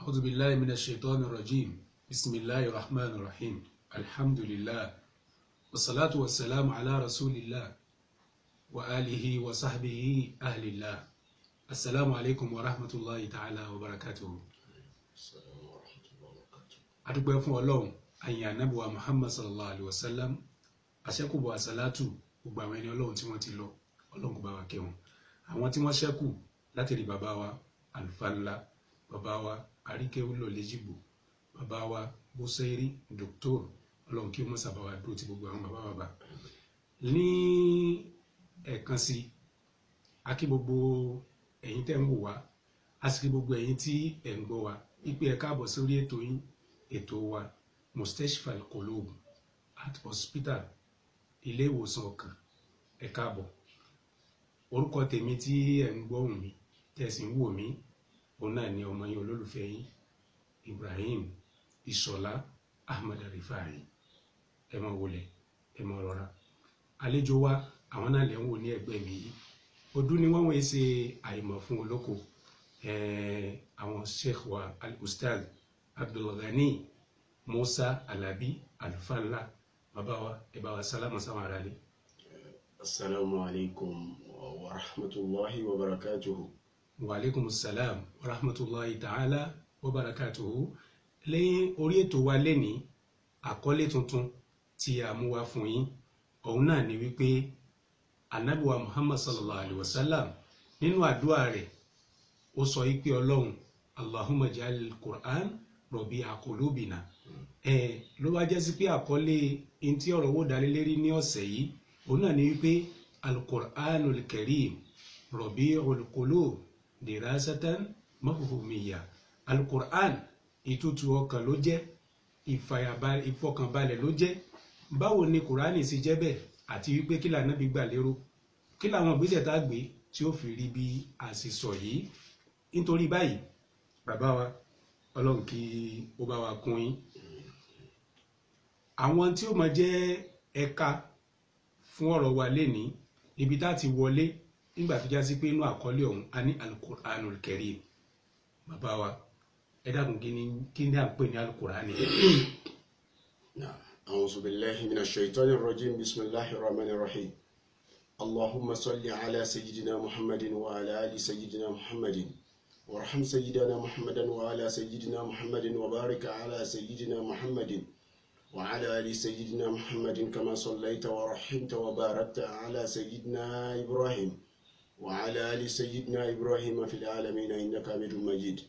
أعوذ بالله من الشيطان الرجيم بسم الله الرحمن الرحيم الحمد لله والصلاة والسلام على رسول الله وآله وصحبه أهل الله السلام عليكم ورحمة الله تعالى وبركاته. adúpẹ́ fún Ọlọ́run àyìn ànábì wa Muhammad sallallahu alaihi wasallam àṣẹ́kùbọ̀ àsálátù gbogbo àwọn ẹni Ọlọ́run tí wọ́n ti lọ Ọlọ́run kó bá wa kẹ́ wọn, àwọn tí wọ́n ṣẹ́kù láti rí bàbá wa àlùfáà ńlá, bàbá wa àríkẹ́wúlò lẹ́jìgbò, bàbá wa bóṣẹ́rí dòkítọ́r, Ọlọ́run kí wọ́n sábà wá dúró ti gbogbo àwọn bàbá ní ẹ̀kan sí a kí gbogbo ẹ̀yin tẹ́ ń wò wá, a sì kí gbogbo ẹ̀yin tí ẹ̀ ń gbọ́ wa ìpè ẹ káàbọ̀ sórí ètò yín, ètò wa Mustashfa Al-Qulub at hospital, ilé ìwòsàn ọkàn. Ẹ káàbọ̀. Orúkọ tèmi tí ẹ̀ ń gbọ́ mi tẹ́ sì ń wò mí, òun náà ni ọmọ yín olólùfẹ́ yín Ibrahim Ìṣọ̀lá Ahmad Rifai. Ẹ máa wọlé, ẹ máa rọra. Àlejò wa àwọn náà lè ń wò ní ẹ̀gbẹ́ mi yìí, ọdún ni wọ́n wọ́n ṣe àìmọ̀ fún olóko. Àwọn sheikh wa al-ustaz Abdulghani Musa Alabi àlùfáà ńlá. Bàbá wa ẹ bá wa sálámù sáwọn ará ilé. Assalamu alaikum wa rahmatullahi wa barakatuhu. Wa alaikum salam wa rahmatullahi ta'ala wa barakatuhu. Lẹ́yìn orí ètò wa lẹ́ni àkọlé tuntun tí a mú wá fún yín, òun náà ni wípé Ànábì wa Muhammad sallallahu alaihi wasallam nínú àdúrà rẹ̀ ó sọ wípé Ọlọ́run Allahumma ja'al Qur'an rabi'a qulubina. Ló wá jẹ́ sí pé àkọlé in tí ọ̀rọ̀ wó dalé lérí ní ọ̀sẹ̀ yìí, òun náà ni wípé al-Qur'anul Karim rabi'ul qulub dirasatan mafhumiyya. Al-Qur'an ìtútù ọkàn ló jẹ́, ìfọkànbalẹ̀ ló jẹ́. Báwo ni Kùránì sì jẹ́ bẹ́ẹ̀, àti wípé kí lànà bí gbà lérò, kí làwọn ìgbésẹ̀ tá gbé tí ó fi rí bí àṣìṣọ yìí. Nítorí báyìí bàbá wa Ọlọ́run kí ó bá wa kún yín. Àwọn tí ó máa jẹ́ ẹ̀ka fún ọ̀rọ̀ wa lénìí, ibi tá ti wọlé nígbà tó já sí pé inú àkọlé ọ̀hún a ní Al-Qur'anul Karim. Bàbá wa ẹ dákun kí ni à ń pè ní Al-Qur'ani? A'udhu billahi minash shaitanir rajim. Bismillahir rahmanir rahim. Allahumma salli ala sayyidina Muhammadin wa ala ali sayyidina Muhammadin warham sayyidina Muhammadan wa ala sayyidina Muhammadin wa barik ala sayyidina Muhammadin wa ala ali sayyidina Muhammadin kama sallaita wa rahimta wa barakta ala sayyidina Ibrahim wa ala ali sayyidina Ibrahim fil alamin innaka Hamidum Majid.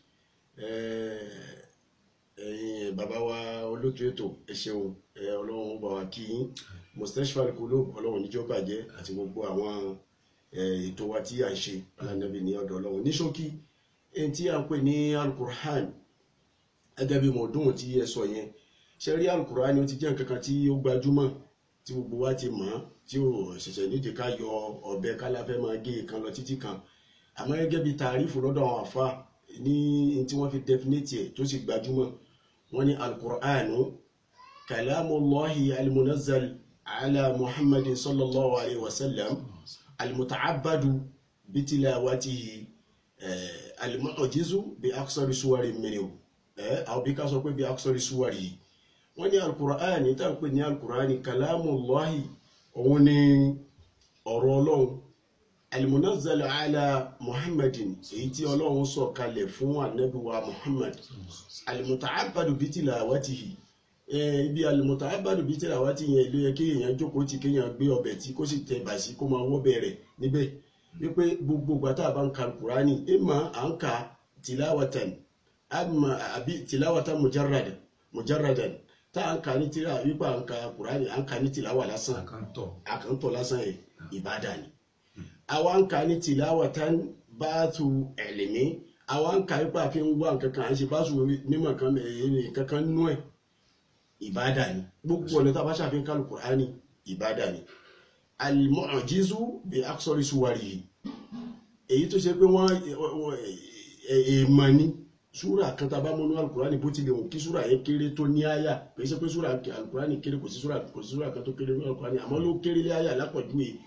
Bàbá wa olóòtú ètò ẹ ṣeun, Ọlọ́run bá wa kí yín. Mustashfa Al-Qulub Ọlọ́run níjọ́ bàjẹ́ àti gbogbo àwọn ètò wa tí à ń ṣe alánàbí ní ọ̀dọ̀ Ọlọ́run. Ní ṣókí èyí tí à ń pè ní Al-Qur'an gẹ́gẹ́ bí mọ̀ọ́dún tí ẹ sọ yẹn, ṣe rí Al-Qur'an ó ti jẹ́ nǹkan kan tí ó gbajúmọ̀ tí gbogbo wa ti mọ̀, tí ó ṣẹ̀ṣẹ̀ nídìí ká yọ ọ̀bẹ kálàfẹ́ máa gé kan lọ títí kan. Àmọ́ gẹ́gẹ́ bí tàrífù lọ́dọ̀ àwọn àfà ní tí wọ́n fi definite ẹ̀ tó sì gbajúmọ̀, wọ́n ní Al-Qur'anu kalamullahi al-munazzal ala Muhammadin sallallahu alaihi wasallam al-muta'abbadu bitilawatihi al-mu'jizu bi aksari suwari minhu aw bí ká sọ pé bi aksari suwari. Wọ́n ní Al-Qur'an ní tá ń pè ní Al-Qur'an kalamullahi, òun ni ọ̀rọ̀ Ọlọ́run al-munazzal ala Muhammadin, èyí tí Ọlọ́run sọ kalẹ̀ fún Ànábì wa Muhammad, al-muta'abbadu bitilawatihi. Ibi al-muta'abbadu bitilawatihi yẹn ló yẹ kí èèyàn jókòó tí kéèyàn gbé ọbẹ̀ tí kó sì tẹ bàṣí kó máa wọ́ bẹ̀rẹ̀ níbẹ̀, wípé gbogbo ìgbà tá a bá ń ka Al-Qur'ani ìmọ̀ à ń ka tilawatan àbí tilawatan mujarradan tá à ń ka ní tírà, wípé à ń ka Qur'ani à ń ka ní tìláwà lásán, àkàntọ̀ lásán yẹn ìbádà ni. Àwa ń ka ní tilawatan báàtù ilmi, àwa ń ka wípé àfi ń wá nǹkan kan à ń ṣe báṣu mímọ̀ kankan nú ẹ̀, ìbádà ni. Gbogbo ọ̀nà tá a bá ṣàfihàn ká Al-Qur'ani ìbádà ni. Al-mu'jizu bi aksari suwarihi, èyí tó ṣe pé wọ́n èèmọ̀ ni. Súra kan tá a bá mú ní Al-Qur'ani bó tilẹ̀ wù kí súra yẹn kéré tó ní àyà, kì í ṣe pé súra Al-Qur'ani kéré, kò sí súra kan tó kéré ní Al-Qur'ani, àmọ́ ló kéré lé àyà lápọ̀jù yìí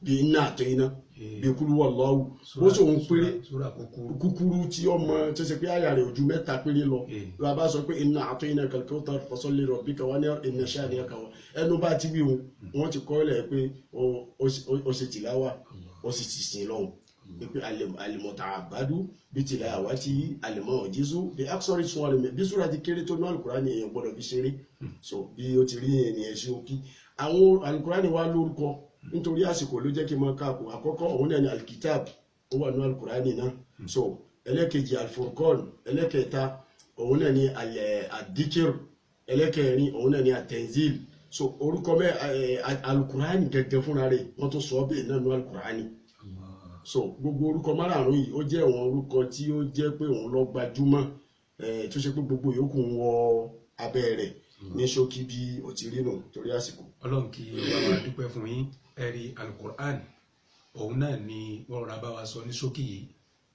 bí iná àtẹ̀yìnà bí kúrú wallahu bó ṣe òun péré kúkúrú tí ọmọ tó ṣe pé àyà rẹ̀ ojú mẹ́ta péré lọ bàbá sọ pé iná àtẹ̀yìnà kal-kawthar fasalli li rabbika wanhar inna shani'aka ẹnu bá ti wí wọn ti kọ́ ilẹ̀ pé ó ṣe tìláwà ó sì ti sìn lọ́hùn pé al-muta'abbadu bí tilawati al-mu'jizu bí aksari sún àlùmí bí súra ti kéré tó ní Al-Qur'ani èèyàn gbọ́dọ̀ fi ṣeré so bí ó ti rí ènìyàn ṣe òkí àwọn Al-Qur'ani wá lórúkọ nítorí àsìkò ló jẹ́ kí n máa káàkó àkọ́kọ́ òun náà ni al-kitab ó wà ní Al-Qur'ani náà so ẹlẹ́kejì al-furqan ẹlẹ́kẹta òun náà ni ad-dhikr ẹlẹ́kẹrin òun náà ni at-tanzil so orúkọ mẹ́ Al-Qur'ani gẹ́gẹ́ fúnra rẹ̀ wọ́n tó sọ bẹ́ẹ̀ náà ní Al-Qur'ani so gbogbo orúkọ márààrún yìí ó jẹ́ àwọn orúkọ tí ó jẹ́ pé òun lọ gbajúmọ̀ tó ṣe pé gbogbo yòókù ń wọ abẹ́ rẹ̀ ní ṣókí bí ó ti rí nù torí àsìkò. Ọlọ́run kí wàá dúpẹ́ fún yín ẹ̀rí Al-Qur'an òun náà ni wọ́n ra bá wa sọ ní ṣókí yìí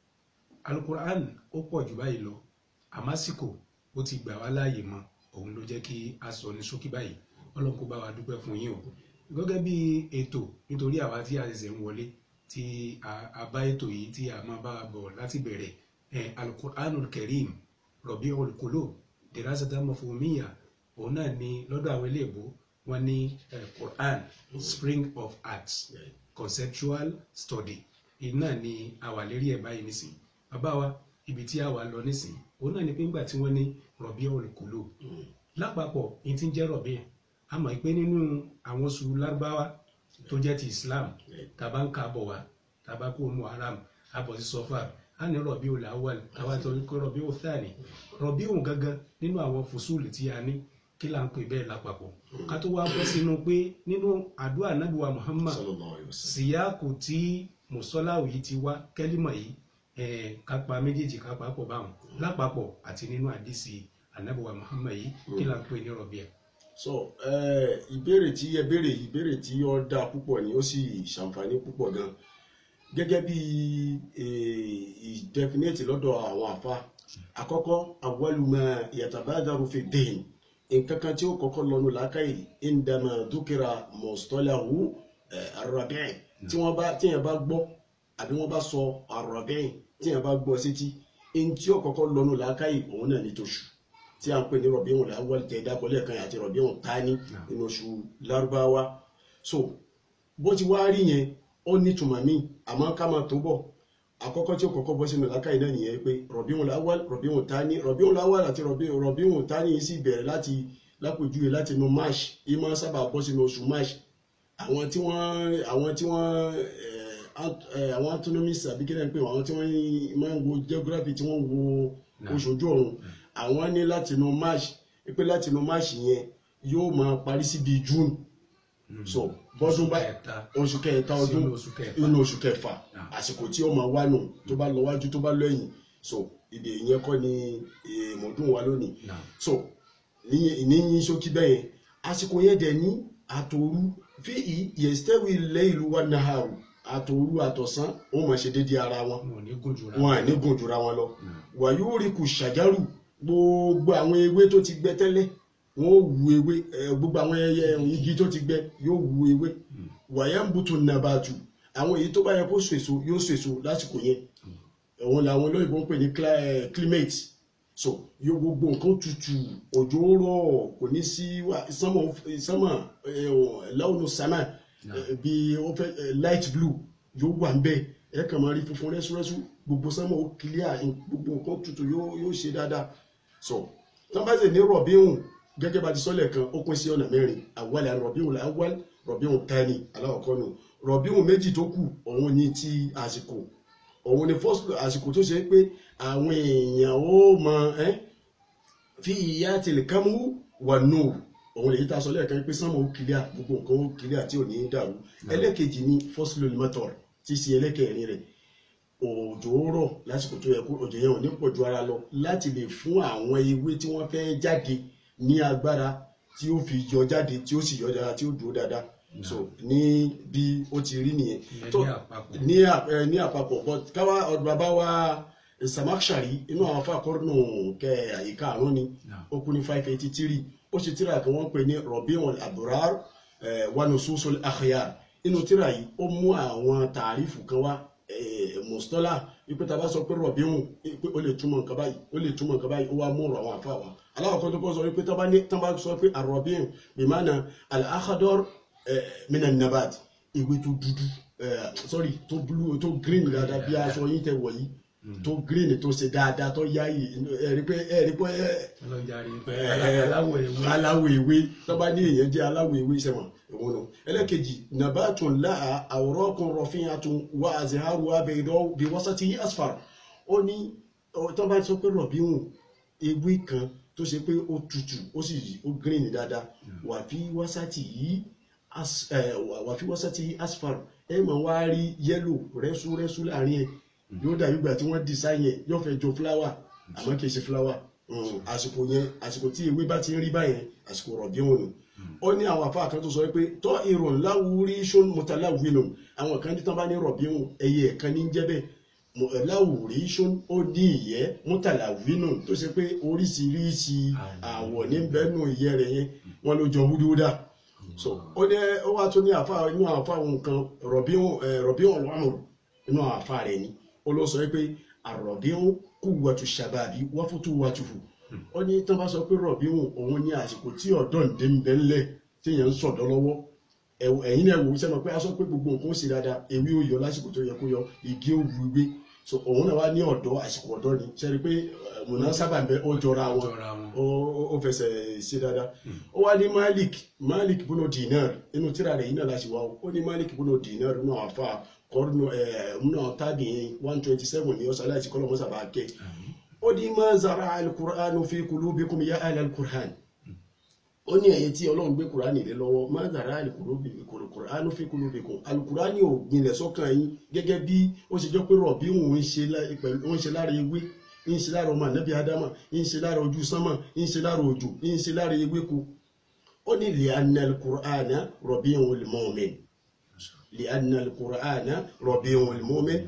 Al-Qur'an ó pọ̀ jù báyìí lọ àmásìkò ó ti gbà wá láàyè mọ́ òun ló jẹ́ kí a sọ ní ṣókí báyìí Ọlọ́run kó bá wa dúpẹ́ fún yín o gẹ́gẹ́ bí ètò nítorí àwa tí a ṣẹ̀ṣẹ̀ ń wọlé tí a bá ètò yìí tí a máa bá bọ̀ láti bẹ̀rẹ̀ Al-Qur'anul Karim Rabi'ul Qulub dirasatan mafhumiyya òun náà ni lọ́dọ̀ àwọn iléèbó wọ́n ní Quran Spring of Arts conceptual study iná ni àwa lérí ẹ̀ báyìí nísìn bàbá wa ibi tí a wà lọ nísìn òun náà ni pé ńgbà tí wọ́n ní Rabi'ul Qulub lápapọ̀ ní ti ń jẹ́ Rabi' a mọ̀ pé nínú àwọn oṣù lárúbáwá tó jẹ́ ti Islam tàbá ń kábọ̀ wá tàbá kó Muharram abọ̀ sí Safar a ní Rabi'ul Awwal tàbá tó ní kó Rabi'ul Thani Rabi'ul gangan nínú àwọn fùsùlù tí a ní kí là ń pè bẹ́ẹ̀ lápapọ̀ ká tó wá bọ́ sínú pé nínú àdúrà Ànábì wa Muhammad síyáàkù tí mùsọ́láwù yìí ti wá kẹ́límọ̀ yìí kápá méjèèjì kápá pọ̀ báwọn lápapọ̀ àti nínú àdìsí Ànábì wa Muhammad yìí kí là ń pè ní Rabi'. so ìbéèrè tí ẹ béèrè ìbéèrè tí ó dáa púpọ̀ ni ó sì ṣàǹfààní púpọ̀ gan gẹ́gẹ́ bí ìdẹ́fínẹ́tì lọ́dọ̀ àwọn àfa àkọ́kọ́ awwalu ma yatabadaru fi din nǹkan kan tí ó kọ́kọ́ lọ́nu làákàyè indama dúkìrà mustalahu ar-Rabi' tí yẹn bá gbọ́ àbí wọ́n bá sọ ar-Rabi' tí yẹn bá gbọ́ sétí ẹni tí ó kọ́kọ́ lọ́nu làákàyè òun náà ní tóṣù tí a ń pè ní Rabi'ul Awwal tẹ̀dákọ́lẹ̀ kan àti Rabi'ul Thani nínú oṣù lárúbáwá so bó ti wá rí yẹn ó ní tùmọ̀ mí àmọ́ ká máa tó bọ̀ àkọ́kọ́ tí ó kọ́kọ́ bọ́ sínú làákàyè náà nìyẹn pé Rabi'ul Awwal Rabi'ul Thani Rabi'ul Awwal àti Rabi'ul Thani yìí sì bẹ̀rẹ̀ láti lápèjúwe láti inú March ìmọ̀ sábà bọ́ sínú oṣù March àwọn tí wọ́n autonomist àbí kí náà pé àwọn tí wọ́n máa ń wo geography tí wọ́n wo oṣù ojú ọ̀run àwọn ní láti inú March pé láti inú March yẹn yóò máa parí sí bíi June so bọ́dún bá oṣù kẹta ọdún inú oṣù kẹfà àsìkò tí ó máa wá nù tó bá lọ wájú tó bá lẹ́yìn so ibi ìyẹn kọ́ ni mọ̀ọ́dún wa lónìí so ní ṣókí bẹ́yẹn àsìkò yẹn dẹ̀ ní àtòru fi yẹ̀stẹ́wì laylu wan naharu àtòru àtọ̀sán ó máa ṣe déédéé ara wọn wọn à ní gùn jura wọn lọ wàyúríkù ṣàjárù gbogbo àwọn ewé tó ti gbẹ tẹ́lẹ̀ wọ́n wu ewé gbogbo àwọn igi tó ti gbẹ yóò wu ewé wàyàmbùtù nàbàtù àwọn èyí tó bá yẹ kó so èso yóò so èso lásìkò yẹn òun làwọn olóyìnbó ń pè ní climate so yóò gbogbo nǹkan tutù òjò rọ̀ kò ní sí sánmà láwùnú sánmà bí ó fẹ́ light blue yóò wà ń bẹ ẹ kàn máa rí funfun rẹ́súrẹ́sú gbogbo sánmà ó clear gbogbo nǹkan tutù yóò ṣe dáadáa so tán bá sì ní Rabi'un gẹ́gẹ́ bá ti sọ́lẹ̀ kan ó pín sí ọ̀nà mẹ́rin àwọlẹ̀ Rabi'ul Awwal Rabi'ul Thani aláwọ̀kọ́ nù Rabi'un méjì tó kù òun ní ti àsìkò òun ni first àsìkò tó ṣe pé àwọn èèyàn ó mọ fi iyatil kamu wan nur òun lè yí ta sọ́lẹ̀ kan pé sánmọ̀ ó kílíà gbogbo nǹkan ó kílíà tí ò ní dàrú ẹlẹ́kejì ní faslul matar tí sí ẹlẹ́kẹrin rẹ̀ òjò rọ̀ lásìkò tó yẹ kó òjò yẹn ò ní pọ̀ ju ara lọ láti lè fún àwọn ewé tí wọ́n fẹ́ jáde ní agbára tí ó fi yọ jáde tí ó sì yọ dáadáa tí ó dúró dáadáa so ní bí ó ti rí nìyẹn ní àpapọ̀ but káwá ọ̀dọ̀ bàbá wa Samakhshari inú àwọn afáàkọ́rùnù kẹ àyíká àrùn ni ó kú ní 583 ó ṣe tíra kan wọ́n pè ní Rabi'ul Abrar wa Nususul Akhyar inú tírà yìí ó mú àwọn tàrífù kan wá mùsùlùmá wípé tá a bá sọ pé rọ̀bíhùn pé ó lè túmọ̀ nǹkan báyìí ó lè túmọ̀ nǹkan báyìí ó wá mú ọ̀rọ̀ àwọn àfa wa aláwọ̀ tó kọ́ sọ wípé tán bá sọ pé àrọ̀bíhùn bìmánà al-akhadar mina nabat ìwé tó dúdú sorry tó blue tó green dáadáa bí aṣọ yín tẹ wọ̀ yìí tó green tó ṣe dáadáa tó yá yìí ẹ̀rí pé aláwọ̀ ewé tó bá ní èèyàn jẹ́ aláwọ̀ ewé sẹ́wọ̀n ìwọ̀n náà ẹlẹ́kejì nabatun láà awraqun rafi'atun wa azharuha baydaw bi wasatihi asfar ó ní tó bá sọ pé rọ̀bíhùn ewé kan tó ṣe pé ó tutù ó sì ó green dáadáa wà fi wasatihi asfar ẹ máa wá rí yẹ́lò rẹ́súrẹ́sú láàrin ẹ̀ yóò dàbí ìgbà tí wọ́n design ẹ̀ yóò fẹ́ jọ fúláwà àmọ́ kìí ṣe fúláwà àsìkò yẹn àsìkò tí ewé bá ti ń rí báyẹn àsìkò rọ̀bíhùn nù ó ní àwọn àfáà kan tó sọ pé tọ́ irun láwùrí ṣó mutalawwinun àwọn kan ní tán bá ní rọ̀bíhùn ẹyẹ kan ní jẹ́ bẹ́ẹ̀ láwùrí ṣó ó ní ìyẹ́ mutalawwinun tó ṣe pé oríṣiríṣi àwọ̀ ní bẹ́ẹ̀nù ìyẹ́ rẹ̀ yẹn wọ́n ló jọ wúdúwúdà so ó ní ó wá tó ní àfáà inú àwọn àfáà nǹkan rọ̀bíhùn al-amr inú àwọn àfáà rẹ̀ ni ó ló sọ pé àrọ̀bíhùn quwwatu shababi wa futuwatuhu ó ní tán bá sọ pé rọ̀bíhùn òun ní àsìkò tí ọ̀dọ́ ń dé ń bẹ́ ńlẹ̀ tí èèyàn ń sọ̀dọ́ lọ́wọ́ ẹ̀yìn náà wò ó sẹ́nu pé a sọ pé gbogbo nǹkan ó sì dáadáa ewé ó yọ lásìkò tó yẹ kó yọ igi ó wu ewé so òun náà wá ní ọ̀dọ́ àsìkò ọ̀dọ́ ni sẹ́ni pé mùnà sábà ń bẹ ó jọra wọn ó fẹsẹ̀ ṣe dáadáa ó wá ní Malik bùnú dinar inú tíra rẹ̀ yìí náà láti wá ó ní Malik bùnú dinar nínú àfa kọ́ọ̀nù múnà tábì 127 ní ọ̀sán láti kọ́ lọ́mọ́sà bá kẹ́ ó ní ma zara al-Qur'anu fi qulubikum ya ahla al-Qur'an ó ní ẹ̀yẹ tí Ọlọ́run gbé Qur'ani lé lọ́wọ́ ma zara al-Qur'anu fi qulubikum al-Qur'ani ò gbìnlẹ̀ sọ́kàn yín gẹ́gẹ́ bí ó ṣe jọ pé Rọ̀bíhùn ń ṣe lára ewé ń ṣe lára ọmọ ànábì Ádámà ń ṣe lára ojú sánmà ń ṣe lára òjò ń ṣe lára ewéko ó ní li'anna al-Qur'ana Rabi'ul mu'min لأن القرآن ربيع المؤمن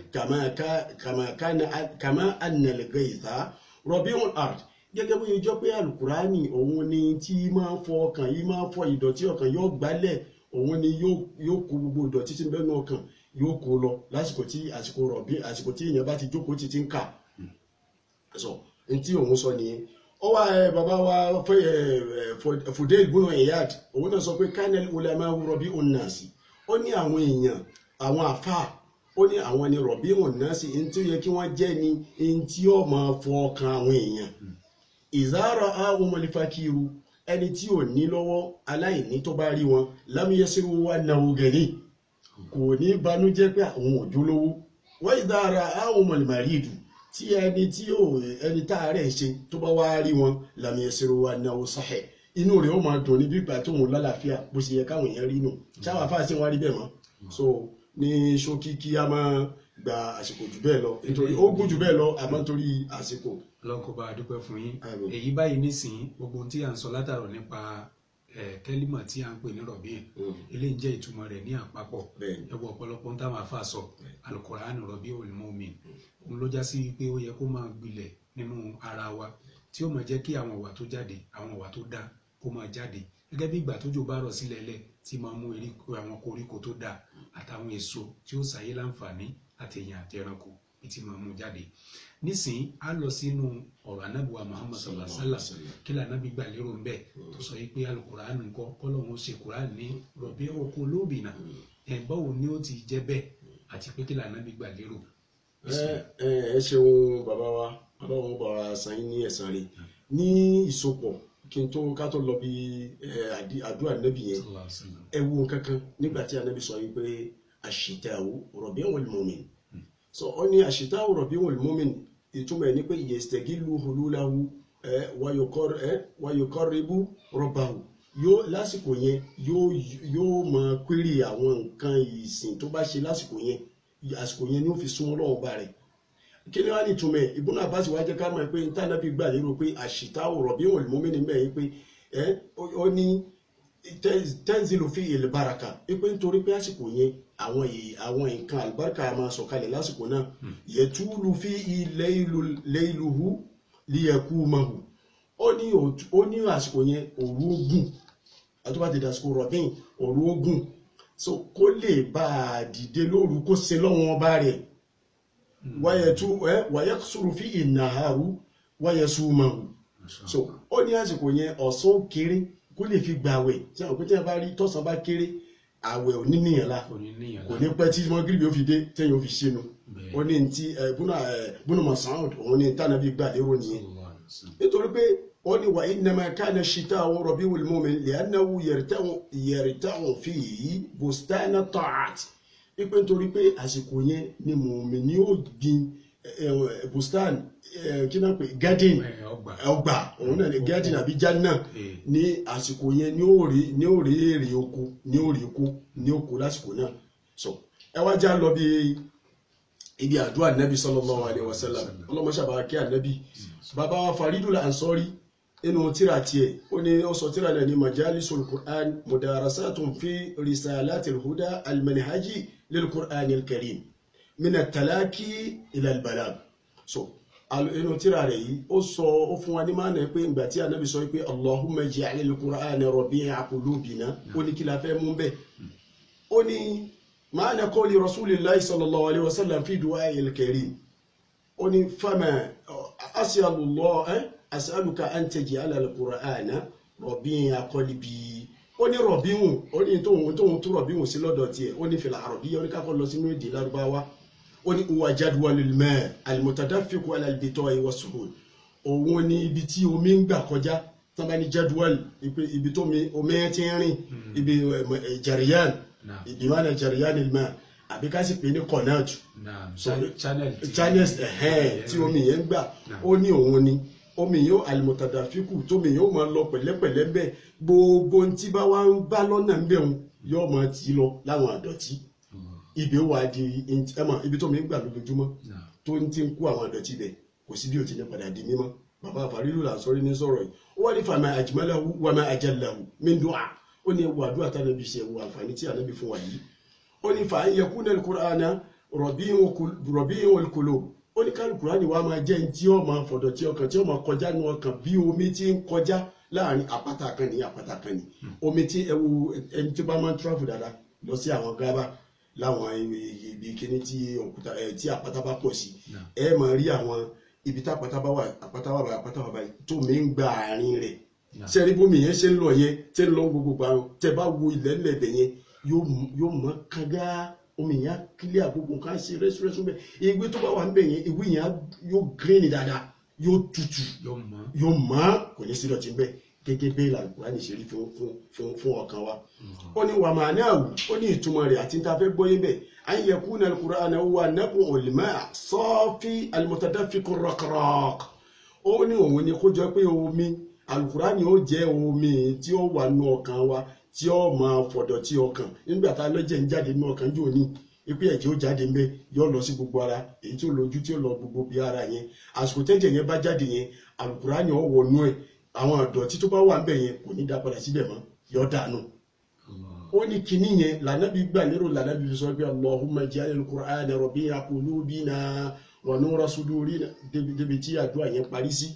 كما أن الغيث ربيع الأرض gẹ́gẹ́ bó yẹ jọ pé alukurani òun ni tí máa ń fọ ọkàn yìí máa ń fọ ìdọ̀tí ọkàn yóò gbálẹ̀ òun ni yóò kó gbogbo ìdọ̀tí tí ń bẹ́nu ọkàn yóò kó lọ lásìkò tí àsìkò rọ̀bí àsìkò tí èèyàn bá ti jókòó ti ń kà sọ tí òun sọ nìyẹn ó wá bàbá wa Fudail ibn Iyad òun náà sọ pé kanal ulama rabi'un nasi ó ní àwọn èèyàn àwọn àfáà ó ní àwọn ni Rabi'un nasi ẹni tí ó yẹ kí wọ́n jẹ́ ni ẹni tí ó máa fọ ọkàn àwọn èèyàn iza ra'ahumul fakiru ẹni tí ò ní lọ́wọ́ aláìní tó bá rí wọn lam yasiru annahu ghani kò ní banújẹ́ pé àwọn òjò lówó wa iza ra'ahumul maridu tí ẹni táàrẹ̀ ṣe tó bá wá rí wọn lam yasiru annahu sahih inú rẹ̀ ó máa dùn ní bípa tó ń lálàáfíà bó ṣe yẹ káwọn èèyàn rí nù sáwọn afáà sí wọn rí bẹ́ẹ̀ mọ́ so ní ṣókí kí a máa gba àsìkò jù bẹ́ẹ̀ lọ nítorí ó gùn jù bẹ́ẹ̀ lọ àmọ́ nítorí àsìkò. Ọlọ́run kó bá a dúpẹ́ fún yín èyí báyìí nísìnyí gbogbo tí à ń sọ látàrọ̀ nípa kẹ́límà tí à ń pè ní Rabi' eléyìí jẹ́ ìtumọ̀ rẹ̀ ní àpapọ̀ ẹ̀wọ̀ ọ̀pọ̀lọpọ̀ táwọn afáà sọ Al-Qur'an Rabi'ul mu'min òun ló já sí pé ó yẹ kó máa gbilẹ̀ nínú ara wa tí ó máa jẹ́ kí àwọn ìwà tó jáde àwọn ìwà tó dáa kó máa jáde gẹ́gẹ́ bí ìgbà tójò bá rọ̀ sílẹ̀ lẹ̀ tí máa mú àwọn koríko tó dáa àtàwọn èso tí ó ṣàyé láǹfààní àtẹ̀yìn àti ẹranko tí máa mú jáde. nísìnyí á lọ sínú ọ̀rọ̀ anábìwá Muhammad sallallahu alaihi wasallam kí lè anábì gbà lérò ń bẹ̀ tó sọ pé Al-Qur'an nǹkan kọ́lọ́hún ṣe Qur'an ní Rabi'u qulubina báwo ni ó ti jẹ́ bẹ́ẹ̀ àti pé kí lè anábì gbà lérò. ẹ ṣeun bàbá wa Ọlọ́run bá wa san yín ní ẹ̀san rẹ̀ ní ìsopọ̀ kí n tó ká tó lọ bí àdúrà nẹ́bì yẹn ẹ wo kankan nígbà tí anábì sọ yìí pé àṣìtàwó Rabi'ul mu'min so ó ní àṣìtàwó Rabi'ul mu'min ìtumọ̀ ẹ̀ ní pé yastagilu hululahu wa yuqarribu rabbahu yóò lásìkò yẹn yóò máa query àwọn nǹkan ìsìn tó bá ṣe lásìkò yẹn ni ó fi súnmọ́ Ọlọ́run bá rẹ̀ kí ni wàá ní ìtumọ̀ ẹ̀ Ibn Abbas wá jẹ́ ká mọ̀ pé ntànàbí gbà lérò pé àṣìtàwó Rabi'ul mu'min mẹ́rin pé ó ní tanzilu fi al-baraka pé nítorí pé àsìkò yẹn àwọn nǹkan àlùbáríkà máa sọ̀kalẹ̀ lásìkò náà yatulu fi layluhu liyakumahu ó ní àsìkò yẹn òru ogun àtúbà ti dàsìkò Rabi' òru ogun so kó lè bá a dìde lóru kó ṣe lọ́wọ́n ọba rẹ̀ wáyé sùúrù fi ìnàhàrú wáyé súnmọ́hù so ó ní àsìkò yẹn ọ̀sán kéré kó lè fi gbàwẹ̀ tí àwọn pété bá rí tọ̀sán bá kéré àwẹ̀ ò ní níyàn la kò ní pẹ́ tí wọ́n gírígbé ó fi dé tẹ́yìn ó fi ṣínú ó ní ti búnú Mas'ud òun ní tánàbí gbàdérò nìyẹn nítorí pé ó ní wà innama kana shita'u rabiul mu'min li'annahu yarta'u fihi bustana ta'at ipe nítorí pé àsìkò yẹn ni mùmí ni ó gbin bustan kí náà pé garden ọgbà òun náà ni garden àbí janna ní àsìkò yẹn ní ó rí èrè oko ní ó rí oko ní oko lásìkò náà so ẹ wá já lọ bí ibi àdúrà Nabi sallallahu alaihi wasallam ọlọ́mọ ṣàbáwá kí ànábì bàbá wa Faridul Ansori inú tíra tiẹ̀ ó ní ó sọ tíra náà ní majalisul Qur'an mudarasatun fi risalatil huda almanhaji lil Qur'an al-karim min at-talaki ila al-balagh so inú tíra rẹ̀ yìí ó sọ ó fún wa ní máa pé ìgbà tí ànábì sọ pé Allahumma ij'alil Qur'ana rabi'a qulubina ó ní kí la fẹ́ mú bẹ́ẹ̀ ó ní معنى قول رسول الله صلى الله عليه وسلم في دعائه الكريم أني فما أسأل الله أسألك أن تجعل القرآن ربيع قلبي أني ربيع أني تو ربيع سلودتي أني في العربية أني كقول الله سنوي دي الأربعة أني هو جدول الماء المتدفق على البطاء والسهول أني بتي ومين بقجا تماني جدول يبتومي وميتيني يبي جريان ìdíwánà jẹrìyánì ìmọ̀ àbí ká sì pè ní kọ̀nàjù channels tí omi yẹn ń gbà ó ní òun ni omi yóò alimọ̀tàdàfíkù tómi yóò máa lọ pẹ̀lẹ́pẹ̀lẹ́ bẹ́ẹ̀ gbogbo tí bá wá ń bá lọ́nà ń bẹ̀ wọn yóò máa ti lọ láwọn àdọ̀tí ibi ó wà di ibi tómi ń gbà lójoojúmọ́ tó ń ti ń kó àwọn àdọ̀tí bẹ̀ kò sí bí ó ti ní padà di mímọ́ bàbá Faridul Ansori ní sọ̀rọ̀ yìí ó wá ní fama ajmalahu wa ma ajallahu min du'a ó ní ewu àdúrà tá nàbí ṣe ewu àǹfààní tí ànábì fún wa yìí ó ní fa an yakuna al-Qur'ana rabi'ul qulub ó ní káàlù Kùránì wa máa jẹ́ tí ó máa fọ̀dọ̀ tí ọkàn tí ó máa kọjá nu ọkàn bí omi tí ń kọjá láàrin àpáta kan ní àpáta kan ní omi tí ewu ẹni tí bá máa ń travel dáadáa lọ sí àwọn gábà láwọn ibi kíní tí òkúta tí àpáta bá pọ̀ sí ẹ máa rí àwọn ibi tí àpáta bá wà báyìí tó mi ń gba àárín rẹ̀ sẹ́rí bómi yẹn ṣe ń lọ yẹn tẹ́ ń lọ gbogbo gbàrún tẹ́ bá wo ilẹ̀ lẹ́bẹ̀ yẹn yóò mọ kanga omi yẹn kílẹ̀ àgbogbo nǹkan ṣe rẹ́sùrẹ́sù bẹ́ẹ̀ ìwé tó bá wà ń bẹ̀ yẹn ìwé yẹn yóò green dáadáa yóò tutù yóò mọ́ kò ní sí dọ̀tí bẹ́ẹ̀ gẹ́gẹ́ bẹ́ẹ̀ la Kùránì ṣe rí fún ọkàn wa. ó ní wàá máa ní àwù ó ní ìtumọ̀ rẹ̀ àti níta fẹ́ gbọ́yé bẹ́ẹ̀ an yakuna al-Qur'ana huwa nab'ul ma' safi al-mutadaffiqu ar-raqraq ó ní òun ni kó jọ pé omi Al-Qur'ani ó jẹ́ omi tí ó wà nínú ọkàn wa tí ó máa fọ̀dọ̀ tí ọkàn nígbà tá lọ́jẹ̀ ń jáde nínú ọkàn jò ní ipe ẹ̀jẹ̀ ó jáde ń bẹ yóò lọ sí gbogbo ara èyí tí ó lójú tí ó lọ gbogbo bí ara yẹn àsìkò tẹ́jẹ̀ yẹn bá jáde yẹn Al-Qur'ani ó wọnú ẹ̀ àwọn àdọ̀tí tó bá wà ń bẹ yẹn kò ní dá padà síbẹ̀ mọ́ yóò dànù. ó ní kinní yẹn lànàbí gbà lérò lànàbí sọ pé Allahumma ij'alil Qur'ana rabi'a qulubina wa nura sudurina débi tí àdúrà yẹn parí sí.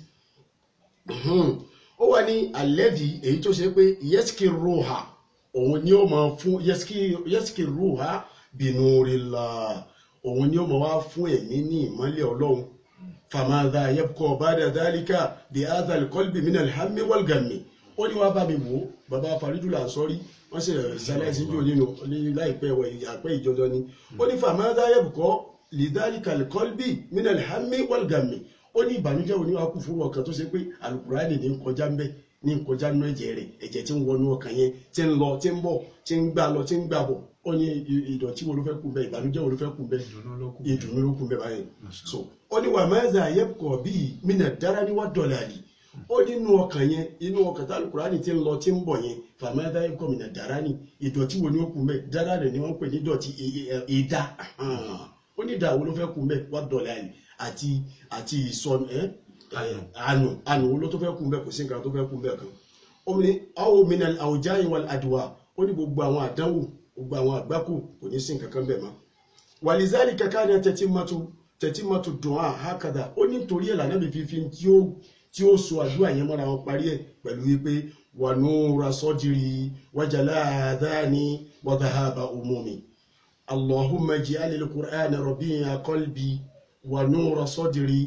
ó wà ní alẹ́dì èyí tó ṣe pé yẹ́sìkì ruha òun ni ó máa fún yẹ́sìkì ruha binurillah òun ni ó máa wá fún ẹ̀mí ní ìmọ́lẹ̀ Ọlọ́run famadha yabqa ba'da dhalika bi hadha al-qalbi min al-hammi wal-ghammi ó ní wá bá mi wò bàbá Faridul Ansori wọ́n sì ṣàlàyé sí jò nínú láìpẹ́ àpẹ́ ìjọjọ ni ó ní famadha yabqa li dhalika al-qalbi min al-hammi wal-ghammi ó ní ìbànújẹ́ òní wa kú fún ọkàn tó ṣe pé Al-Qur'ani ní kọjá ń bẹ ní kọjá nínú ẹ̀jẹ̀ tí ń wọnú ọkàn yẹn tí ń lọ tí ń bọ̀ tí ń gbà lọ tí ń gbà bọ̀ ó ní ìdọ̀tí wo ló fẹ́ kú bẹ ìbànújẹ́ wo ló fẹ́ kú bẹ ìdùnnú ló kú bẹ báyìí so ó ní wa madha yabqa bihi mina ad-darari wad-dalali ó nínú ọkàn yẹn inú ọkàn tí Al-Qur'ani tí ń lọ tí ń bọ̀ yẹn fa madha yabqa mina ad-darari ìdọ̀tí wo ni ó kú bẹ dárani ni wọ́n pè ní ìdọ̀tí ìdá ó ní ìdá wo ló fẹ́ kú bẹ wad-dalali àti ìsọnù ànù ló tó fẹ́ kún bẹ́ẹ̀ kò sí nǹkan tó fẹ́ kún bẹ́ẹ̀ kan ó ní awo minal awja'i wal adwa ó ní gbogbo àwọn àdánwò gbogbo àwọn àgbákò kò ní sí nǹkan kan bẹ́ẹ̀ mọ́ walizalika kana tatimatu du'a hakada ó ní torí ẹ̀ lànà bí fífi tí ó so àdúrà yẹn mọ́ra wọn parí ẹ̀ pẹ̀lú wípé ونور صدري وجلاء آذاني وذهاب أمومي اللهم اجعل القرآن ربيع قلبي ونور صدري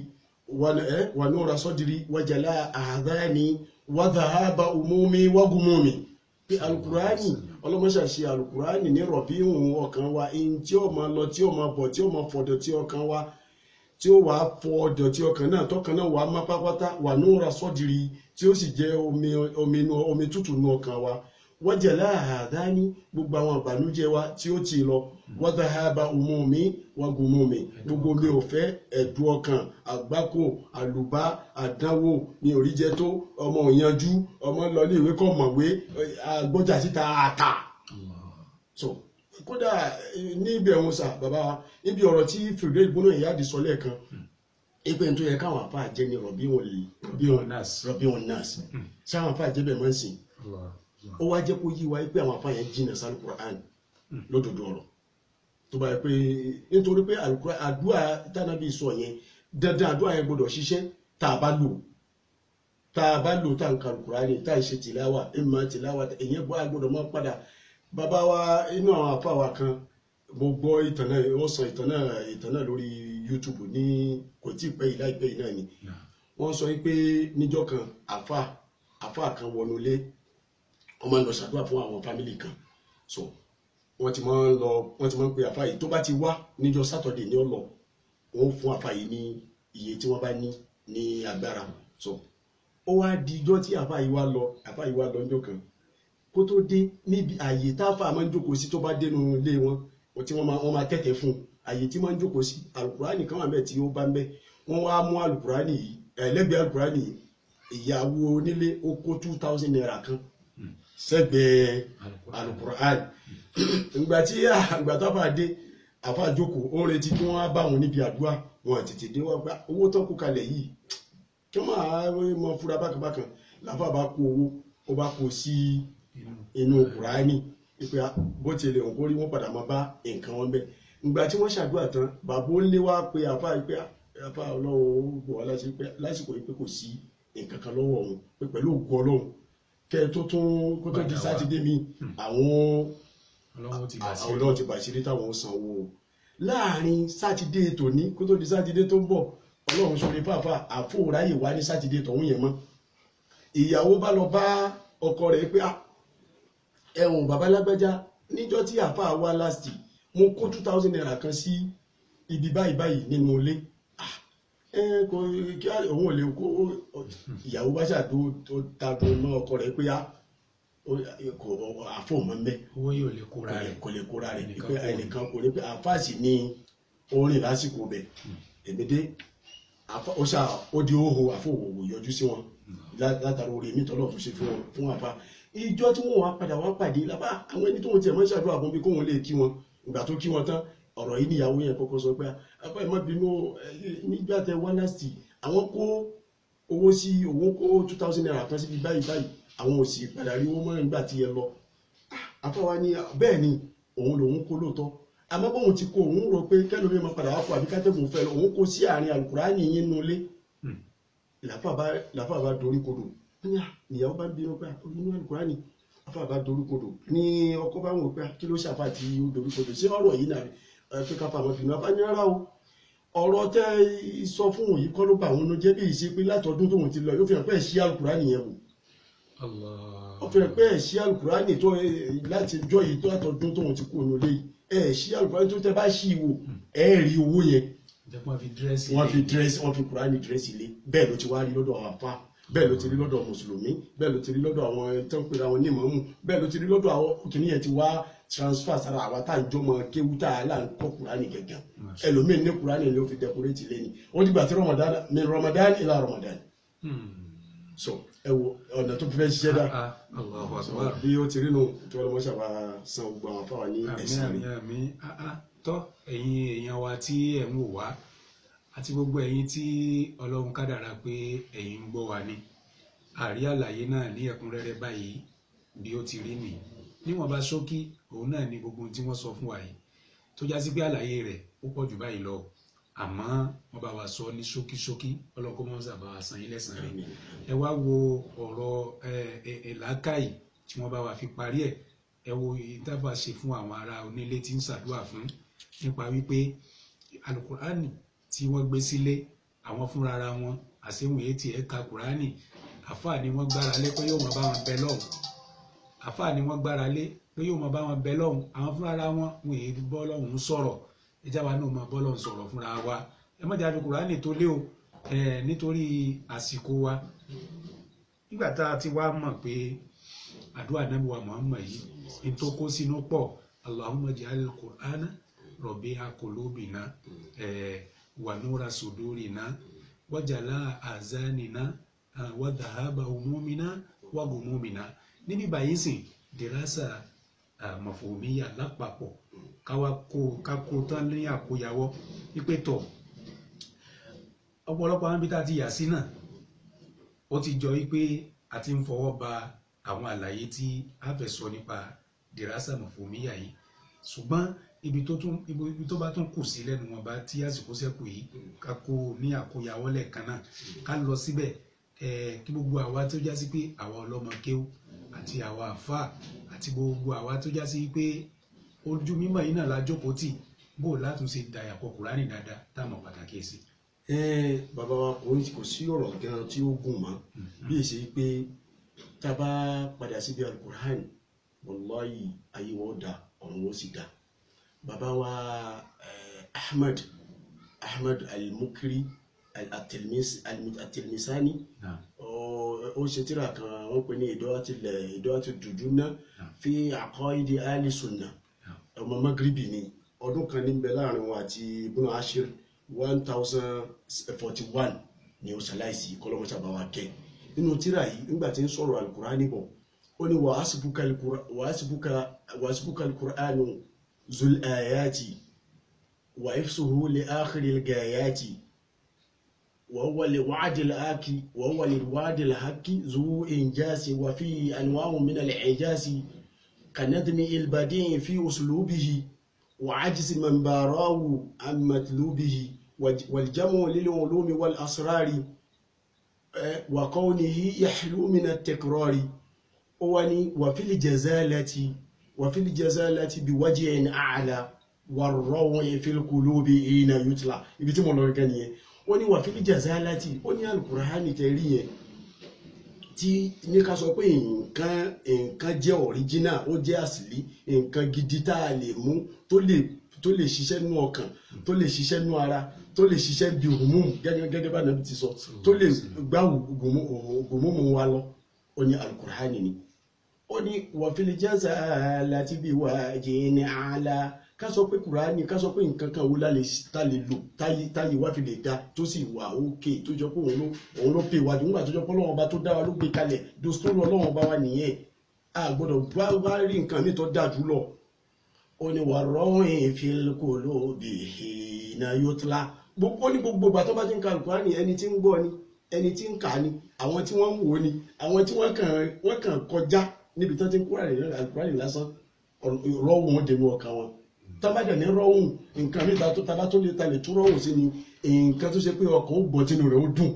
وجلاء آذاني وذهاب أمومي وغمومي pé alukurani ọlọmọṣà ṣe alukurani ní rọbíhùn ọkàn wa in tí ó máa lọ tí ó máa bọ̀ tí ó máa fọdọ̀ tí ọkàn wa tí ó wàá fọ ọdọ̀ tí ọkàn náà tọkàn náà wàá má pápátá wà núra sọdìrì tí ó sì jẹ́ omi tútù nù ọkàn wa wajala àdáni gbogbo àwọn ìbànújẹ́ wa tí ó ti lọ wadhahaba umumi wagumumi gbogbo mi ò fẹ́ ẹ̀dùn ọkàn àgbákò àlùbá àdánwò mi ò rí jẹ tó ọmọ òyanjú ọmọ lọ ní ìwé kọ́ mọ̀wé agbọ́jà síta àtà so kódà níbi ẹ̀wọ̀n sà bàbá wa níbi ọ̀rọ̀ tí fèrè ìgbóná ìyá àdì sọ lẹ́ẹ̀kan ẹgbẹ́ tó yẹ káwọn àfáà jẹ́ ní rọ̀bíwọn nọ́ọ̀sì sáwọn àfáà jẹ́ bẹ́ẹ̀ mọ́ sí ó wá jẹ́ kó yí wa pé àwọn àfáà yẹn jìnnà sí Al-Qur'an lódodo ọ̀rọ̀ tó bá yẹ pé nítorí pé àdúrà tánàbí sọ yẹn dandan àdúrà yẹn gbọdọ̀ ṣiṣẹ́ tá a bá lò tá à ń ka Al-Qur'an tá a ṣe tìláwà ìmọ̀ tìláwà èyàn gbọdọ̀ mọ́ padà bàbá wa inú àwọn àfáà wa kan mo gbọ́ ìtàn náà wọ́n sọ ìtàn náà lórí YouTube ní kò tí ì pẹ́ yìí láìpẹ́ yìí náà ni wọ́n sọ pé níjọ́ kan àfáà kan wọnú ilé wọ́n máa ń lọ ṣàdúrà fún àwọn fámìlì kan so wọ́n ti máa ń pe àfáà yìí tó bá ti wá níjọ́ Sátọ̀dé ní ọlọ wọ́n fún àfáà yìí ní iye tí wọ́n bá ní agbára so ó wá di ijọ́ tí àfáà yìí wá lọ níjọ́ kan kó tó dé níbi àyè táfà máa ń jókòó sí tó bá dénú ilé wọn tí wọ́n máa tẹ̀tẹ̀ fún àyè tí máa ń jókòó sí alukurani kan wà bẹ́ẹ̀ tí ó bá ń bẹ́ wọ́n wá mú alukurani yìí ẹlẹ́gbẹ̀ẹ́ alukurani yìí ìyàwó onílé ó kó 2000 naira kan sẹ́gbẹ̀ẹ́ alukurani ìgbà táfà dé àfà jókòó ó retí kí wọ́n bá wọn níbi àdúrà wọn tètè dé wọ́n gba owó tó kú kalẹ̀ yìí kí wọ́n máa mọ fúra bákan làfà bá kó owó ó bá kó sí inú kurani ìpè bó tilẹ̀ òun kó rí wọn padà máa bá nǹkan wọn bẹ́ẹ̀ ìgbà tí wọ́n ṣàdúrà tán bàbá ó lé wá pé àfà ìpè àfà ọlọ́run gbọ́ wá lásìkò yìí pé kò sí nǹkan kan lọ́wọ́ òun pé pẹ̀lú ògo ọlọ́run kẹ́ ẹ kó tó di sátidé mi àwọn ọlọ́run ti bàṣírí táwọn sanwó láàrin sátidé tòní kó tó di sátidé tó ń bọ̀ ọlọ́run sọ̀rọ̀ fàáfà àfòráyè wá ní sátidé tọ̀hún yẹn mọ́ ìyàwó bá lọ bá ọkọ rẹ̀ pé ẹ̀wọ̀n bàbá lágbájá níjọ́ tí àfà wá láti mo kó 2000 naira kan sí ibi báyìí nínú ilé kò kí òun ò lè kó ìyàwó bá ṣàtó tó tàbí mọ́ ọkọ rẹ̀ pé àfọ̀mọ́ mẹ́ owó yóò lè kóra rẹ̀ kò lè kóra rẹ̀ pé ẹnìkan kò ní pé àfàsì ní orin lásìkò bẹ̀ èmídé ó di hóhó àfọwòwò yọjú sí wọn látara orí mi tọ́lọ̀ tó ṣe fún àfà ìjọ tí wọ́n wá padà wá pàdé lábá àwọn ẹni tó wọ́n tiẹ̀ mọ́ ṣàdúrà fún bí kóhun lè kí wọn ìgbà tó kí wọn tán ọ̀rọ̀ yìí níyàwó yẹn kọ́kọ́ sọ pé àfà ẹ̀ má bínú nígbà tẹ wá láti àwọn kó owó sí òun kó 2000 naira kan síbi báyìí àwọn òsì padà rí owó mọ́ nígbà tí ẹ lọ àfà wa ní bẹ́ẹ̀ ni òun lòun kó lóòótọ́ àmọ́ bóun ti kó òun rò pé kẹ́lómi máa padà wá kó àbí kátẹ́gùn fẹ́ lọ òun kó sí àárín àlùkùránì yín nulẹ̀ làfà bá dorí kodò níyàwó bá ń bínú pé inú àlùkùránì àfà bá dorí kodò ní ọkọ bá ń wò pé kí ló ṣàfà tí ó dorí kodò sí ọ̀rọ̀ yìí náà pé káfà mọ́ bínú àfà ní rárá o ọ̀rọ̀ tẹ́ sọ fún òun yìí kọ́ ló bá àwọn jẹ́ bí ìṣe pé látọdún tóun ti lọ yóò fi hàn pé ẹ̀ ṣí àlùkùránì yẹn wò ó fi hàn pé ẹ̀ ṣí àlùkùránì tó láti jọ yìí tó látọdún tóun ti kú òun lé yìí ẹ̀ ṣí àlùkùránì tó tẹ́ bá ṣí wò ẹ̀ rí owó yẹn wọ́n fi kùránì dírẹ́sì lé bẹ́ẹ̀ ló ti wá rí lọ́dọ̀ àwọn àfà bẹ́ẹ̀ ló ti rí lọ́dọ̀ mùsùlùmí bẹ́ẹ̀ ló ti rí lọ́dọ̀ àwọn tó ń pera àwọn onímọ̀ọ́mù bẹ́ẹ̀ ló ti rí lọ́dọ̀ àwọn kìnìún yẹn ti wá transfer sára àwa tá à ń jọmọ kéwú tá a là ń kọ́ kùránì gẹ̀gẹ̀ ẹlòmíín ní kùránì ló fi dẹkùrẹ́tì lẹ́ni ó dìgbà tí Ramadan ilà Ramadan so ẹ wo ọ̀nà tó fi fẹ́ ṣiṣẹ́ dá bí ó ti rí nu tí wọ́n mọ̀ ṣàwà san gbogbo àwọn afáwà ní ẹ̀sìn rí. tọ́ ẹ̀yin èèyàn wa tí ẹ̀ ń wò wá àti gbogbo ẹ̀yin tí Ọlọ́run kádàrá pé ẹ̀yin ń gbọ́ wa ní àrí àlàyé náà ní ẹ̀kúnrẹ́rẹ́ báyìí bí ó ti rí nì níwọ̀n bá ṣókí òun náà ni gbogbo tí wọ́n sọ fún wa yìí tó já sí pé àlàyé rẹ̀ ó pọ̀ jù báyìí lọ àmọ́ wọ́n bá wa sọ ní ṣókíṣókí ọlọ́kọ́ mọ́ sábà wa san yín lẹ́san rẹ̀. ẹ wá wo ọ̀rọ̀ làákàyè tí wọ́n bá wa fi parí ẹ̀, ẹ wo ìtàbà ṣe fún àwọn ará onílé tí ń ṣàdúrà fún nípa wípé alukurani tí wọ́n gbé sílé àwọn fúnra ara wọn àṣewọ̀n etí ẹ̀ka kurani àfáà ni wọ́n gbára lé pé yóò máa bá wọn bẹ lọ́hùn, àfáà ni wọ́n gbára lé pé yóò máa bá wọn bẹ lọ́hùn, àwọn fúnra ara wọn wọn èyí bọ́ lọ́hùn sọ̀rọ̀, ẹjá wa náà máa bọ́ lọ́hùn sọ̀rọ̀ fúnra wa, ẹ má jà fi kurani tó lé o nítorí àsìkò wa. Nígbà tá a ti wá mọ̀ pé àdúrà Ànábì wa Muhammad yìí ní tó kó sínú pọ̀, Allahumma ij'alil Qur'ana rabi'a qulubina wa nura sudurina wa jalaa azanina wa dhahaba humumina wa gumumina. Níbi báyìí sìn dìrásà mafhumiyya lápapọ̀ kákó tán ní àkóyawọ́ wípé tọ̀ ọ̀pọ̀lọpọ̀ àwọn ibi tá a ti yà sí náà ó ti jọ wípé a ti ń fọwọ́ ba àwọn àlàyé tí a fẹ́ sọ nípa dìrásà mafhumiyya yìí, ṣùgbọ́n ibi tó bá tún kù sí lẹ́nu wọn bá tí àsìkò ṣẹ́kù yìí ká kó ní àkóyawọ́ lẹ́ẹ̀kan náà ká lọ síbẹ̀ kí gbogbo àwa tó já sí pé àwa ọlọ́mọ kéwú àti àwa àfáà àti gbogbo àwa tó já sí pé ojú mímọ́ yìí náà la jókòó tì bó látúnṣe dàyàpọ̀ Kùránì dáadáa táwọn pàtàkì sí. Bàbá wa kò sí ọ̀rọ̀ gan tí ó gùn mọ́ bí èsì pé tá a bá padà síbi Al-Qur'an wallahi ayé wọn dá ọ̀run wọn sì dá. Bàbá wa Ahmad al-Mukri at-Tilmisani ó ṣe tírà kan wọ́n pè ní Idawatu Dujunna fi aqaidi ahli sunnah, ọmọ Magribi ni, ọdún kan ní bẹ láàrin wọn àti Ibn Ashir 1041 ni ó ṣaláìsí kọlọmọṣà bá wa kẹ. Nínú tírà yìí nígbà tí ń sọ̀rọ̀ Al-Qur'ani bọ̀ ó ní wa hasbuka al-Qur'anu zul ayati wa ifsuhu li akhiril gayati وهو لوعد الآكي وهو للوعد الحكي ذو إنجاز وفيه أنواع من الإعجاز كندم البديع في أسلوبه وعجز من باراه عن مطلوبه والجمع للعلوم والأسرار وكونه يحلو من التكرار وفي الجزالة بوجه أعلى والروع في القلوب حين يتلى يبتم الله كنيه wọ́n ní wà fílí jazalati ó ní Al-Qur'ani tẹ̀rí yẹn tí ní ká sọ pé nǹkan jẹ́ original ó jẹ́ àsìlí nǹkan gidi tá a lè mú tó lè ṣiṣẹ́ nú ọkàn tó lè ṣiṣẹ́ nú ara tó lè ṣiṣẹ́ bí òmùmù gẹ́gẹ́ bá nàbí ti sọ tó lè gbá òmùmù wa lọ ó ní Al-Qur'ani ni. Ó ní wà fílí jazalati bí wajhin a'la ká sọ pé Kùránì ká sọ pé nǹkan kan wo tá lè lò táyé wá fi lè da tó sì wà òkè tó jọ pé òun ló pè wájú nígbà tó jọ pé Ọlọ́run ọba tó dá wa ló gbé kalẹ̀ dòstóró Ọlọ́run ọba wa nìyẹn a gbọ́dọ̀ bá rí nǹkan mi tó dáa jù lọ. Ó ní wà rọ́ọ̀hìn fil qulubi hina yutla ó ní gbogbo ìgbà tó bá ti ń ka Kùránì ẹni tí ń gbọ́ ni ẹni tí ń kà ni àwọn tí wọ́n ń wò ni àwọn tí wọ́n kàn kọjá níbi tó ti ń Kùránì lásán rọ́ọ̀hún wọn dẹnu ọkàn wọn tábàdà ní rọ́hùn nǹkan níta tó tabá tó lè ta lè tún rọ́hùn sí ni nǹkan tó ṣe pé ọkàn ó gbọ́ tínú rẹ̀ ó dùn.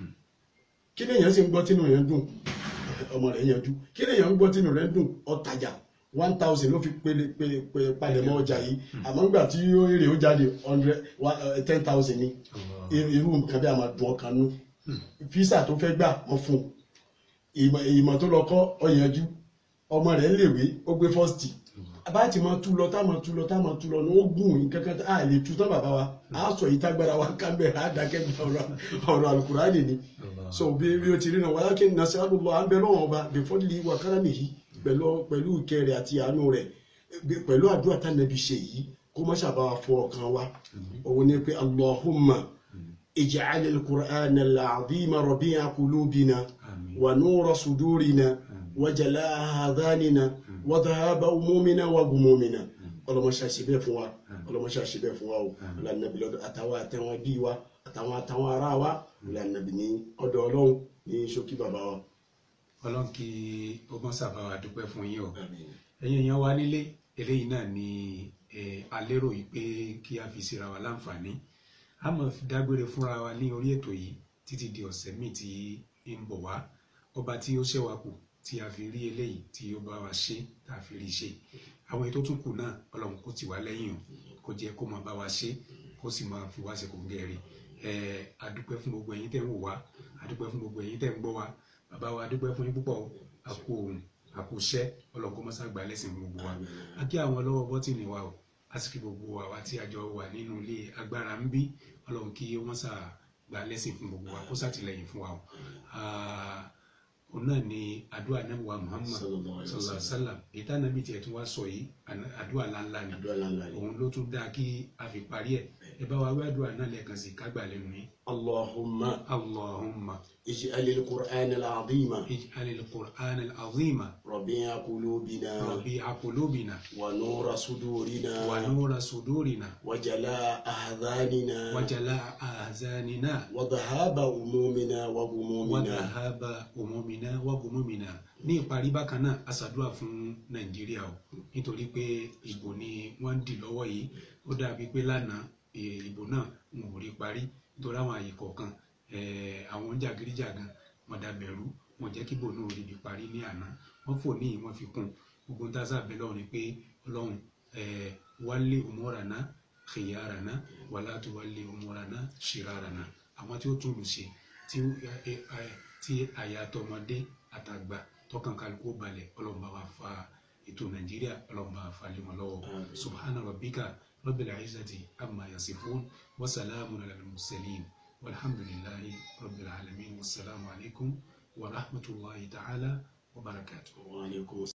Kí ni èèyàn sì ń gbọ́ tínú rẹ̀ dùn ọmọ rẹ̀ yanjú, kí ni èèyàn ń gbọ́ tínú rẹ̀ dùn ọ̀tajà 1000 ló fi palẹ̀mọ́ ọjà yìí àmọ́ nígbà tí èrè ó jáde 10,000 ni irú nǹkan bí a máa dùn ọkàn nú. Físà tó fẹ́ gbà wọ́n fún ìmọ̀ tó lọ kọ́ ó yanjú, ọmọ rẹ̀ léwé ó gbé fọ́ọ̀sì bá ti máa tú lọ tá máa tú lọ ní ó gùn nǹkan kan á lè tú tán bàbá wa á sọ yìí tágbára wa ká bẹ̀rẹ̀ á dákẹ́ ọ̀rọ̀ Al-Qur'ani ni. So bí ó ti rí náà wáyé kí n nà sí àlùbọ̀ à ń bẹ lọ́wọ́ ọba bifadli wa karamihi pẹ̀lú ìkẹrẹ àti àánú rẹ̀ pẹ̀lú àdúrà tá nàbí ṣe yìí kó má ṣàbá fọ ọkàn wa. Òun ni pé Allahumma ij'al al-Qur'ana al-'azima rabi'a qulubina wa nura sudurina wa jala'a adhanina wa dhahaba humumina wa gumumina. Ọlọ́mọṣà ṣe bẹ́ẹ̀ fún wa ọlọ́mọṣà ṣe bẹ́ẹ̀ fún wa o ọlànàbí lọ́dọ̀ àtàwọn bí wa àtàwọn ará wa ọlànàbí ní ọ̀dọ̀ Ọlọ́run ní ṣókí bàbá wa. Ọlọ́run kí ó mọ́ sábà wa dúpẹ́ fún yín o. Ẹ̀yin èèyàn wa nílé eléyìí náà ni a lérò yìí pé kí a fi síra wa láǹfààní a máa fi dágbére fúnra wa ní orí ètò yìí títí di ọ̀sẹ̀ míì tí ń bọ̀ wá. Ọba tí ó ṣẹ́wà kù tí a fi rí eléyìí tí ó bá wa ṣe tá a fi rí ṣe. Àwọn ètò tún kù náà Ọlọ́run kó tì wá lẹ́yìn o, kó jẹ́ kó máa bá wa ṣe, kó sì máa fi wá ṣe kòńgẹ́ rẹ̀. Adúpẹ́ fún gbogbo ẹ̀yin tẹ́ ń wò wá, adúpẹ́ fún gbogbo ẹ̀yin tẹ́ ń gbọ́ wá. Bàbá wa adúpẹ́ fún yín púpọ̀, a kú ohun, a kú iṣẹ́, Ọlọ́run kó máa ṣàgbà lẹ́sìn fún gbogbo wa. A kí àwọn lọ́wọ́ bọ́tìnì wa o, a sì kí gbogbo àwa tí a jọ wà nínú ilé agbára ń bí, Ọlọ́run kí wọ́n ṣàgbà lẹ́sìn fún gbogbo wa, kó ṣàtìlẹ́yìn fún wa o. Òun náà ni àdúrà Ànábì wa Muhammad sallallahu alaihi wasallam. Èyí tí Ànábì tiẹ̀ tún wá sọ yìí, àdúrà ńláńlá ni, òun ló tún dáa kí a fi parí ẹ̀. Ẹ bá wa wí àdúrà náà lẹ́ẹ̀kan sí ká gbà lẹ́nu yín. Allahumma اجعل القرآن العظيم اجعل القرآن العظيم ربيع قلوبنا ونور صدورنا وجلاء أحزاننا وذهاب همومنا وغمومنا. Ní ìparí bákan náà a ṣàdúrà fún Nàìjíríà o, nítorí pé ìbò ni wọ́n ń dì lọ́wọ́ yìí. Ó dàbí pé lánàá ìbò náà ń ò rí parí nítorí àwọn àyè kọ̀ọ̀kan àwọn jàgídíjàgan wọ́n dàbẹ̀rú, wọ́n jẹ́ kí ìbò náà rí bí parí ní àná. Wọ́n fò ní wọ́n fi kún gbogbo ń tásà bẹ́ẹ̀ lọ́run ni pé Ọlọ́run wálé umurana khiyarana wala tuwalli umurana shirarana. Àwọn tí ó tún lù ṣe tí àyà tọmọdé àtàgbà tọkàn kálukú balẹ̀, Ọlọ́run bá wa fa ètò Nàìjíríà, Ọlọ́run bá wa fa lé wọn lọ́wọ́. Subhana rabbika rabbil izzati amma yasifun wa salamun alal mursalin walhamdulillahi rabbil alamin. Wassalamu alaikum wa rahmatullahi ta'ala wa barakatuh.